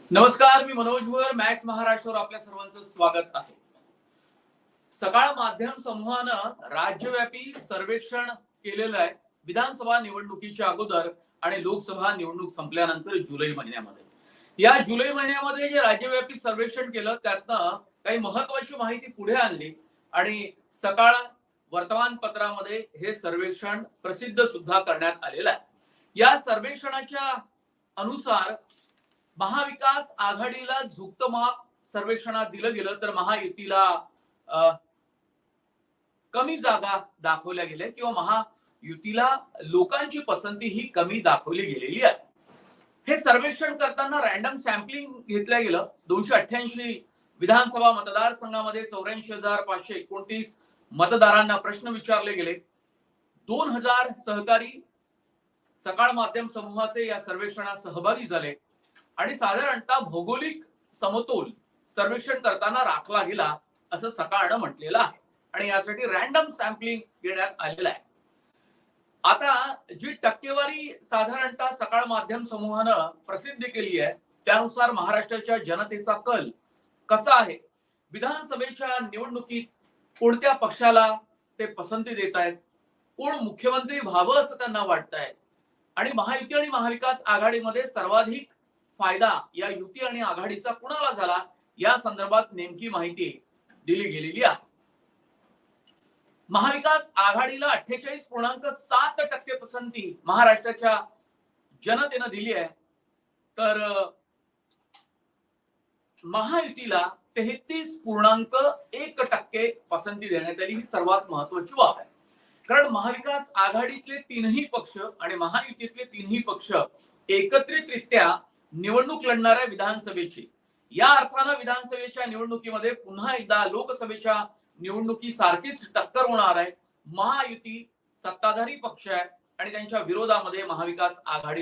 नमस्कार, मी मनोज भुवर. मॅक्स महाराष्ट्रावर आपल्या सर्वांचं स्वागत आहे. सकाळ माध्यम समूहानं राज्यव्यापी सर्वेक्षण केलेलं आहे विधानसभा निवडणुकीच्या अगोदर आणि लोकसभा निवडणूक संपल्यानंतर जुलै महिन्यामध्ये. या जुलै महिन्यामध्ये जे राज्यव्यापी सर्वेक्षण केलं त्यातनं काही महत्वाची माहिती पुढे आणली आणि सकाळ वर्तमानपत्रामध्ये हे सर्वेक्षण प्रसिद्ध सुद्धा करण्यात आलेलं आहे. या सर्वेक्षणाच्या अनुसार महाविकास आघाडीला झुकतं माप सर्वेक्षणात दिलं गेलं तर महायुतीला कमी जागा दाखवल्या गेल्या किंवा महायुतीला लोकांची पसंती ही कमी दाखवली गेलेली आहे. हे सर्वेक्षण करताना रॅन्डम सॅम्पलिंग घेतलं गेलं. 288 विधानसभा मतदारसंघामध्ये 84,529 मतदारांना प्रश्न विचारले गेले. 2000 सहकारी सकाळ माध्यम समूहाचे या सर्वेक्षणात सहभागी झाले आणि साधारणतः भौगोलिक समतोल सर्वेक्षण करताना राखला गेला असं सकाळनं म्हटलेलं आहे आणि यासाठी रॅन्डम सॅम्पलिंग घेण्यात आलेलं आहे. आता जी टक्केवारी साधारणतः सकाळ माध्यम समूहानं प्रसिद्ध केली आहे त्यानुसार महाराष्ट्राच्या जनतेचा कल कसा आहे, विधानसभेच्या निवडणुकीत कोणत्या पक्षाला ते पसंती देत आहेत, कोण मुख्यमंत्री व्हावं असं त्यांना वाटतंय आणि महायुती आणि महाविकास आघाडीमध्ये सर्वाधिक फायदा या युती आणि आघाडीचा कुणाला झाला या संदर्भात नेमकी माहिती दिली गेलेली आहे. महाविकास आघाडीला 48.7% पसंती महाराष्ट्राच्या जनतेनं दिली आहे तर महायुतीला 33.1% पसंती देण्यात आली. ही सर्वात महत्वाची बाब आहे कारण महाविकास आघाडीतले तीनही पक्ष आणि महायुतीतले तीनही पक्ष एकत्रितरित्या निवडणूक लढणाऱ्या विधानसभेची, या अर्थानं विधानसभेच्या निवडणुकीमध्ये पुन्हा एकदा लोकसभेच्या निवडणुकीसारखीच टक्कर होणार आहे. महायुती सत्ताधारी पक्ष आहे आणि त्यांच्या विरोधामध्ये महाविकास आघाडी.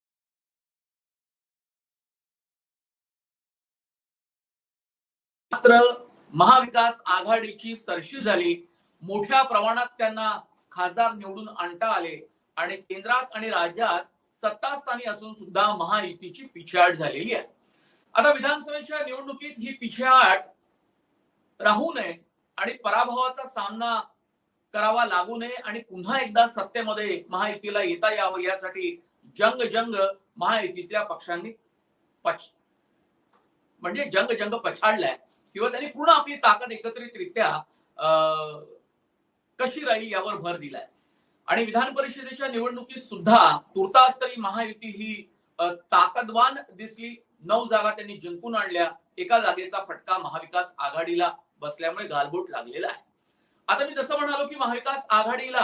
मात्र महाविकास आघाडीची सरशी झाली. मोठ्या प्रमाणात त्यांना खासदार निवडून आणता आले आणि केंद्रात आणि राज्यात सत्तास्थानी असून सुद्धा महायुतीची पिछेहाट झालेली आहे. आता विधानसभेच्या निवडणुकीत ही पिछेहाट राहू नये आणि पराभवाचा सामना करावा लागू नये आणि पुन्हा एकदा सत्तेमध्ये महायुतीला येता यावं यासाठी जंग महायुतीतल्या पक्षांनी म्हणजे जंग पछाडलाय किंवा त्यांनी पुन्हा आपली ताकद एकत्रितरित्या कशी राहील यावर भर दिलाय आणि विधान परिषदेच्या निवडणुकीत सुद्धा तुर्तास तरी महायुती ही ताकदवान दिसली. 9 जागा त्यांनी जिंकून आणल्या. एका जागेचा फटका महाविकास आघाडीला बसल्यामुळे गालबोट लागलेला आहे. आता मी जसं म्हणालो की महाविकास आघाडीला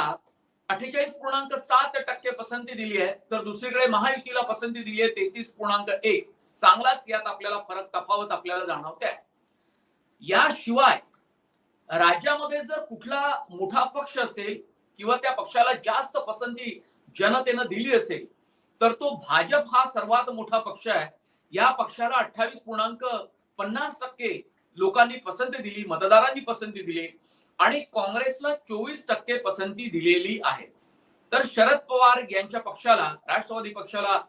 48.7% पसंती दिली आहे तर दुसरीकडे महायुतीला पसंती दिली आहे 33.1. चांगलाच यात आपल्याला फरक तफावत आपल्याला जाणवते. याशिवाय राज्यामध्ये जर कुठला मोठा पक्ष असेल किंवा त्या पक्षाला जास्त पसंती जनतेनं दिली असेल तर तो भाजप हा सर्वात मोठा पक्ष आहे. या पक्षाला 28.50% लोकांनी पसंती दिली, मतदारांनी पसंती दिली आणि काँग्रेसला 24% पसंती दिलेली आहे. तर शरद पवार यांच्या पक्षाला, राष्ट्रवादी पक्षाला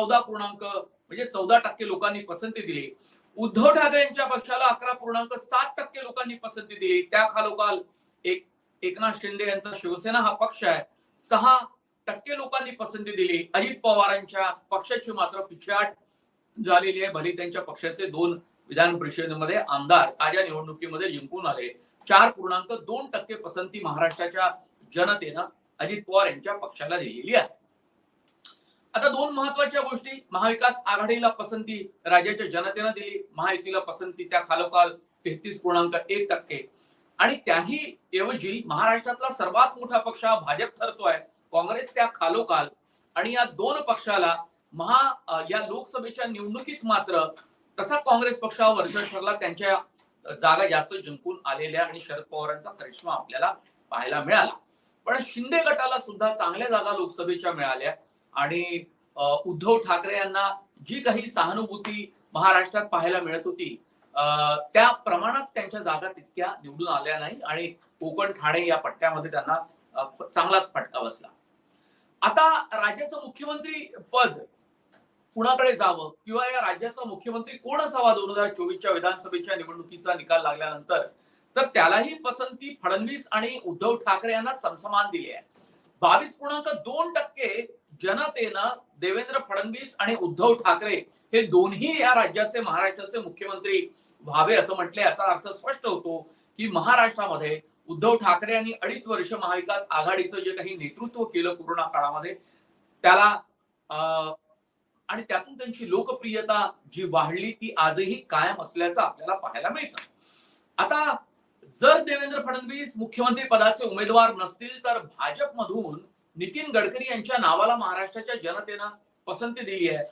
14% लोकांनी पसंती दिली. उद्धव ठाकरे यांच्या पक्षाला 11.7% लोकांनी पसंती दिली. त्या खालोखाल एकनाथ शिंदे यांचा शिवसेना हा पक्ष आहे, 6% लोकांनी पसंती दिली. अजित पवारांच्या पक्षाची मात्र पिछेहाट झालेली आहे. भले त्यांच्या पक्षाचे 2 विधान परिषदेमध्ये आमदार ताज्या निवडणुकीमध्ये जिंकून आले. 4.2% पसंती महाराष्ट्राच्या जनतेनं अजित पवार यांच्या पक्षाला दिलेली आहे. आता 2 महत्वाच्या गोष्टी. महाविकास आघाडीला पसंती राज्याच्या जनतेनं दिली, महायुतीला पसंती त्या खालोखाल 33.1% आणि त्याही ऐवजी महाराष्ट्रातला सर्वात मोठा पक्ष हा भाजप ठरतोय, काँग्रेस त्या खालोखाल. आणि या 2 पक्षाला या लोकसभेच्या निवडणुकीत मात्र तसा काँग्रेस पक्षावर वर्चस्व ठरला, त्यांच्या जागा जास्त जिंकून आलेल्या आणि शरद पवारांचा करिश्मा आपल्याला पाहायला मिळाला. पण शिंदे गटाला सुद्धा चांगल्या जागा लोकसभेच्या मिळाल्या आणि उद्धव ठाकरे यांना जी काही सहानुभूती महाराष्ट्रात पाहायला मिळत होती त्या प्रमाणात त्यांच्या जागा तितक्या निवडून आल्या नाही आणि कोकण ठाणे या पट्ट्यामध्ये त्यांना चांगलाच फटका बसला. आता राज्याचं मुख्यमंत्री पद कुणाकडे जावं किंवा या राज्याचा मुख्यमंत्री कोण असावा 2024च्या विधानसभेच्या निवडणुकीचा निकाल लागल्यानंतर, तर त्यालाही पसंती फडणवीस आणि उद्धव ठाकरे यांना समसमान दिली आहे. 22.2% जनतेनं देवेंद्र फडणवीस आणि उद्धव ठाकरे हे दोन्ही या राज्याचे महाराष्ट्राचे मुख्यमंत्री व्हावे असं म्हटले. याचा अर्थ स्पष्ट होतो की महाराष्ट्रामध्ये उद्धव ठाकरे यांनी 2.5 वर्ष महाविकास आघाडीचं जे काही नेतृत्व केलं कोरोना काळामध्ये त्याला आणि त्यातून त्यांची लोकप्रियता जी वाढली ती आजही कायम असल्याचं आपल्याला पाहायला मिळतं. आता जर देवेंद्र फडणवीस मुख्यमंत्री पदाचे उमेदवार नसतील तर भाजपमधून नितीन गडकरी यांच्या नावाला महाराष्ट्राच्या जनतेनं पसंती दिली आहे.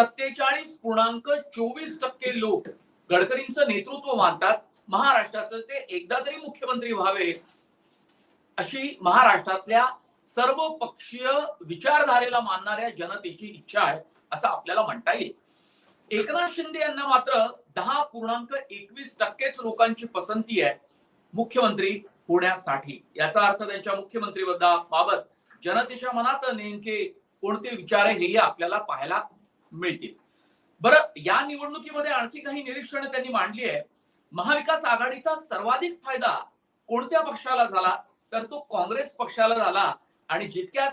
47.24% लोक गडकरींचं नेतृत्व मानतात. महाराष्ट्राचं ते एकदा तरी मुख्यमंत्री व्हावे अशी महाराष्ट्रातल्या सर्व पक्षीय विचारधारेला मानणाऱ्या जनतेची इच्छा आहे असं आपल्याला म्हणता येईल. एकनाथ शिंदे यांना मात्र 10.21% लोकांची पसंती आहे मुख्यमंत्री होण्यासाठी. याचा अर्थ त्यांच्या मुख्यमंत्री पदाबाबत जनतेच्या मनात नेमके कोणते विचार आहे हे आपल्याला पाहायला मिळतील. बरं, या निवडणुकीमध्ये आणखी काही निरीक्षण त्यांनी मांडली आहे. महाविकास आघाडीचा सर्वाधिक फायदा कोणत्या पक्षाला झाला तर तो काँग्रेस पक्षाला झाला आणि जितके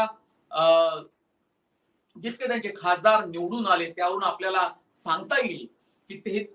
त्यांचे खासदार निवडून आले त्यावरून आपल्याला सांगता येईल की ते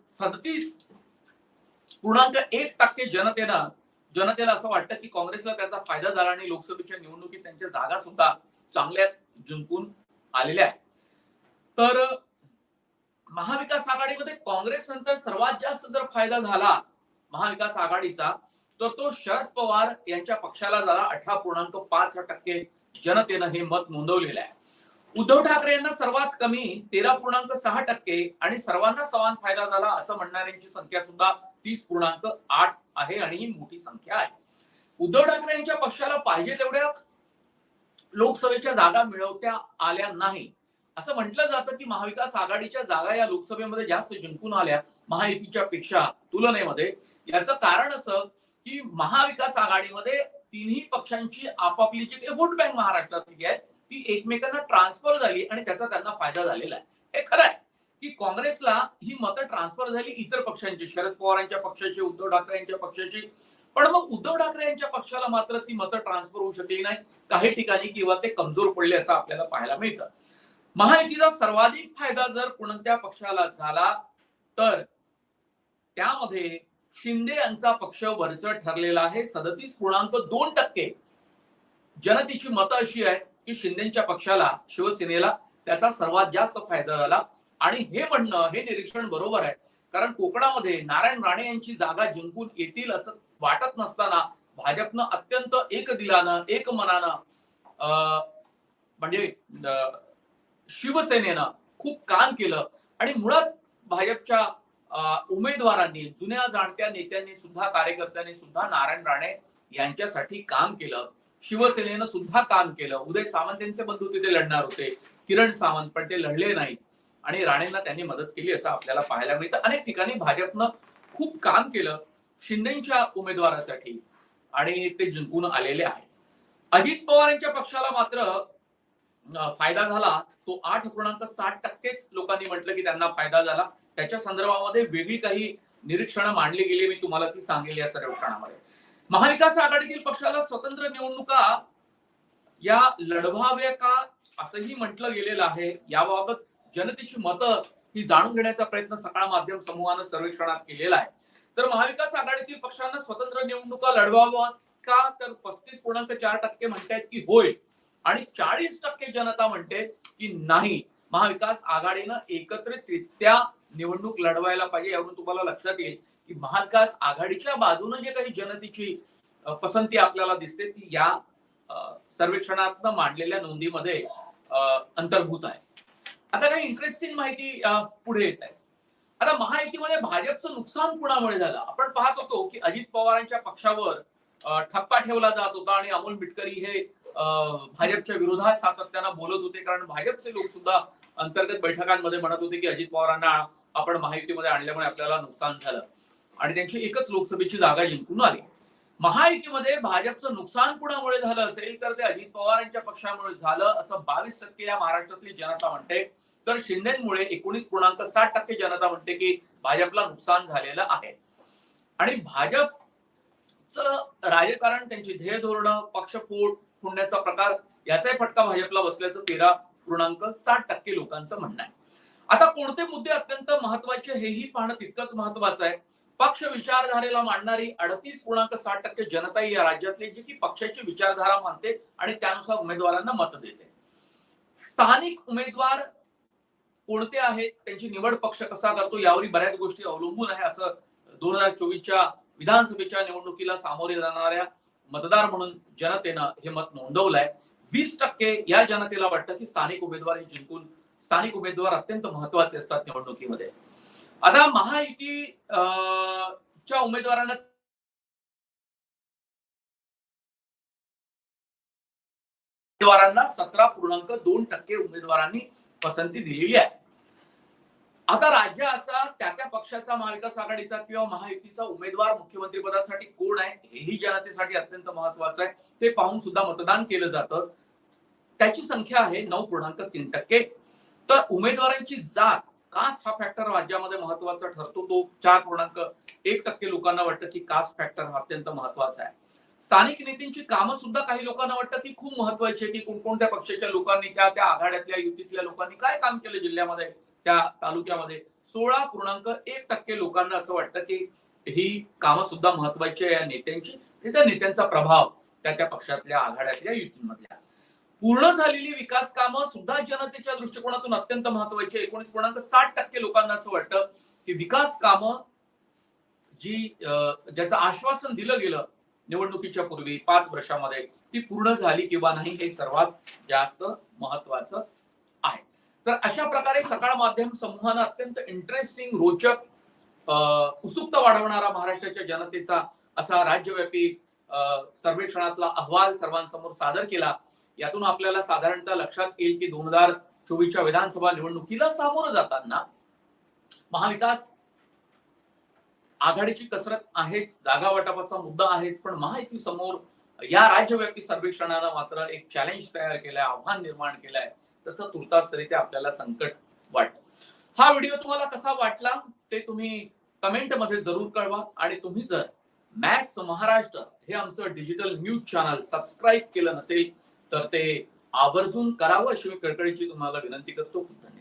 37.1% जनतेला असं वाटतं की काँग्रेसला त्याचा फायदा झाला आणि लोकसभेच्या निवडणुकीत त्यांच्या जागा सुद्धा चांगल्याच जिंकून आलेल्या आहेत. तर महाविकास आघाडीमध्ये काँग्रेस नंतर सर्वात जास्त जर फायदा झाला महाविकास आघाडीचा तर तो शरद पवार यांच्या पक्षाला झाला. 18.5% जनतेनं हे मत नोंदवलेलं आहे. उद्धव ठाकरे यांना सर्वात कमी 13.6% आणि सर्वांना समान फायदा झाला असं म्हणणाऱ्यांची संख्या सुद्धा 30.8 आहे आणि ही मोठी संख्या आहे. उद्धव ठाकरे यांच्या पक्षाला पाहिजे तेवढ्या लोकसभेच्या जागा मिळवता आल्या नाही. असं म्हटलं जातं की महाविकास आघाडीच्या जागा या लोकसभेमध्ये जास्त जिंकून आल्या महायुतीच्या पेक्षा तुलनेमध्ये. याचं कारण असं की महाविकास आघाडीमध्ये तिन्ही पक्षांची आपापली जी काही वोट बँक महाराष्ट्रातली आहे ती एकमेकांना ट्रान्सफर झाली आणि त्याचा त्यांना फायदा झालेला आहे. हे खरं आहे की काँग्रेसला ही मतं ट्रान्सफर झाली इतर पक्षांची, शरद पवारांच्या पक्षाची, उद्धव ठाकरे यांच्या पक्षाची, पण मग उद्धव ठाकरे यांच्या पक्षाला मात्र ती मतं ट्रान्सफर होऊ शकली नाही काही ठिकाणी किंवा ते कमजोर पडले असं आपल्याला पाहायला मिळतं. महायुतीचा सर्वाधिक फायदा जर कोणत्या पक्षाला झाला तर त्यामध्ये शिंदे यांचा पक्ष वरचढ ठरलेला आहे. 37.2% जनतेची मतं अशी आहेत की शिंदेच्या पक्षाला, शिवसेनेला त्याचा सर्वात जास्त फायदा झाला. आणि हे म्हणणं, हे निरीक्षण बरोबर आहे, कारण कोकणामध्ये नारायण राणे यांची जागा जिंकून येतील असं वाटत नसताना भाजपनं अत्यंत एकदिलानं, एकमनानं म्हणजे शिवसेनेनं खूप काम केलं आणि मुळात भाजपच्या उमेदवारांनी, जुन्या जाणत्या नेत्यांनी सुद्धा, कार्यकर्त्यांनी सुद्धा नारायण राणे यांच्यासाठी काम केलं. शिवसेनेनं सुद्धा काम केलं. उदय सामंत यांचे बंधू तिथे लढणार होते, किरण सावंत, पण ते लढले नाहीत आणि राणेंना त्यांनी मदत केली असं आपल्याला पाहायला मिळतं. अनेक ठिकाणी भाजपनं खूप काम केलं शिंदेच्या उमेदवारासाठी आणि ते जिंकून आलेले आहे. अजित पवार यांच्या पक्षाला मात्र फायदा झाला तो 8.60% लोकांनी म्हटलं की त्यांना फायदा झाला. त्याच्या संदर्भामध्ये वेगळी काही निरीक्षणं मांडली गेली, मी तुम्हाला ती सांगेल या सर्वेक्षणामध्ये. महाविकास आघाडीतील पक्षाला स्वतंत्र निवडणुका या लढवाव्या का असंही म्हटलं गेलेलं आहे. याबाबत जनतेची मतं ही जाणून घेण्याचा प्रयत्न सकाळ माध्यम समूहानं सर्वेक्षणात केलेला आहे. तर महाविकास आघाडीतील पक्षांना स्वतंत्र निवडणुका लढवाव्या का तर 35.4% म्हणतात की होय आणि 40% जनता म्हणते की नाही, महाविकास आघाडीनं एकत्रितरित्या निवडणूक लढवायला पाहिजे. यावरून तुम्हाला लक्षात येईल की महाविकास आघाडीच्या बाजूने जे काही जनतेची पसंती आपल्याला दिसते ती या सर्वेक्षणातनं मांडलेल्या नोंदीमध्ये अंतर्भूत आहे. आता काही इंटरेस्टिंग माहिती पुढे येत आहे. आता महायुतीमध्ये भाजपचं नुकसान कुणामुळे झालं? आपण पाहत होतो की अजित पवारांच्या पक्षावर ठप्पा ठेवला जात होता आणि अमोल मिटकरी हे भाजपच्या विरोधात सातत्यानं बोलत होते, कारण भाजपचे लोक सुद्धा अंतर्गत बैठकांमध्ये म्हणत होते की अजित पवारांना आपण महायुतीमध्ये आणल्यामुळे आपल्याला नुकसान झालं आणि त्यांची एकच लोकसभेची जागा जिंकून आली. महायुतीमध्ये भाजपचं नुकसान कुणामुळे झालं असेल तर ते अजित पवारांच्या पक्षामुळे झालं असं 22% या महाराष्ट्रातली जनता म्हणते. तर शिंदेमुळे 19.7% जनता म्हणते की भाजपला नुकसान झालेलं आहे. आणि भाजपचं राजकारण, त्यांची ध्येय धोरणं, पक्ष फोडण्याचा प्रकार याचाही फटका भाजपला बसल्याचं 13.7% लोकांचं म्हणणं आहे. आता कोणते मुद्दे अत्यंत महत्वाचे हेही पाहणं तितकंच महत्वाचं आहे. पक्ष विचारधारेला मांडणारी 38.6% जनता या राज्यातली, जी की पक्षाची विचारधारा मानते आणि त्यानुसार उमेदवारांना मत देते. स्थानिक उमेदवार कोणते आहेत, त्यांची निवड पक्ष कसा करतो यावर बऱ्याच गोष्टी अवलंबून आहे, असं 2024च्या विधानसभेच्या निवडणुकीला सामोरे जाणाऱ्या मतदार म्हणून जनतेनं हे मत नोंदवलंय. 20% या जनतेला वाटतं की स्थानिक उमेदवार हे जिंकून, स्थानिक उमेदवार अत्यंत महत्वाचे असतात निवडणुकीमध्ये. आता महायुती च्या उमेदवारांना 17.2% उमेदवारांनी पसंती दिलेली आहे. आता राज्याचा त्या पक्षाचा, महाविकास आघाडीचा किंवा महायुतीचा उमेदवार मुख्यमंत्री पदासाठी कोण आहे हेही जनतेसाठी अत्यंत महत्वाचं आहे. ते पाहून सुद्धा मतदान केलं जातं. त्याची संख्या आहे 9.3%. तर उमेदवारांची जात, कास्ट हा फॅक्टर राज्यामध्ये महत्वाचा ठरतो. तो 4.1% लोकांना वाटतं की कास्ट फॅक्टर हा अत्यंत महत्वाचा आहे. स्थानिक नेत्यांची कामं सुद्धा काही लोकांना वाटतं की खूप महत्वाची आहे, की कोणकोणत्या पक्षाच्या लोकांनी, त्या आघाड्यातल्या युतीतल्या लोकांनी काय काम केलं जिल्ह्यामध्ये, त्या तालुक्यामध्ये. 16.1% लोकांना असं वाटतं की ही कामं सुद्धा महत्वाची आहे या नेत्यांची, त्या नेत्यांचा प्रभाव त्या पक्षातल्या, आघाड्यातल्या, युतीमधल्या. पूर्ण झालेली विकास कामं सुद्धा जनतेच्या दृष्टिकोनातून अत्यंत महत्वाची. 19.7% लोकांना असं वाटतं की विकास कामं जी ज्याचं आश्वासन दिलं गेलं निवडणुकीच्या पूर्वी 5 वर्षामध्ये, ती पूर्ण झाली किंवा नाही हे सर्वात जास्त महत्वाचं आहे. तर अशा प्रकारे सकाळ माध्यम समूहानं अत्यंत इंटरेस्टिंग, रोचक, उत्सुकता वाढवणारा महाराष्ट्राच्या जनतेचा असा राज्यव्यापी सर्वेक्षणातला अहवाल सर्वांसमोर सादर केला. यातून आपल्याला साधारणतः लक्षात येईल की 2024च्या विधानसभा निवडणुकीला सामोरं जाताना महाविकास आघाडीची कसरत आहेच, जागा वाटपाचा मुद्दा आहेच, पण महायुती समोर या राज्यव्यापी सर्वेक्षणानं मात्र एक चॅलेंज तयार केलंय, आव्हान निर्माण केलंय. तसं तुर्तास तरी ते आपल्याला संकट वाटतं. हा व्हिडिओ तुम्हाला कसा वाटला ते तुम्ही कमेंट मध्ये जरूर कळवा. आणि तुम्ही जर मॅक्स महाराष्ट्र हे आमचं डिजिटल न्यूज चॅनल सबस्क्राईब केलं नसेल तर ते आवर्जून करावं अशी मी कळकळीची तुम्हाला विनंती करतो.